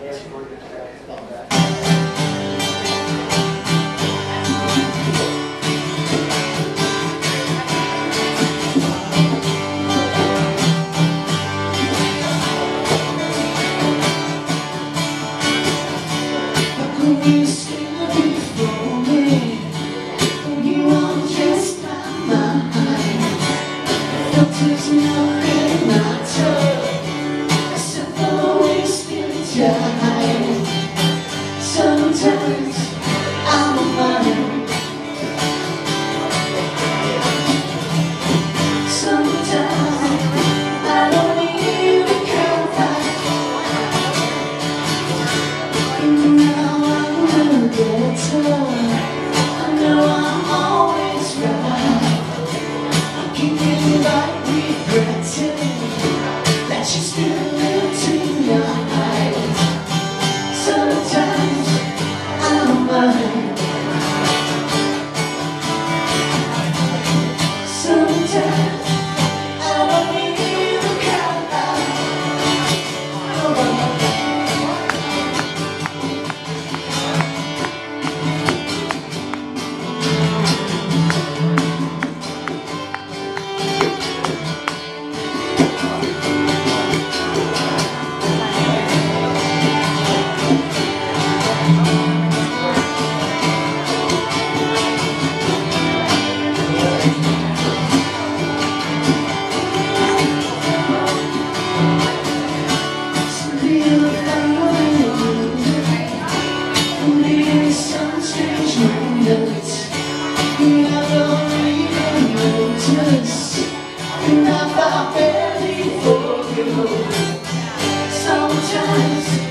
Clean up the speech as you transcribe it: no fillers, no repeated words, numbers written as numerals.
There's nothing matter except for wasting time. Sometimes I'm a mind. Sometimes I don't even care back. Now I'm better. I know I'm always right. I can get by regretting that you still look in your eyes. Sometimes I'm mine. Sometimes I don't even care. And I felt barely for you. Sometimes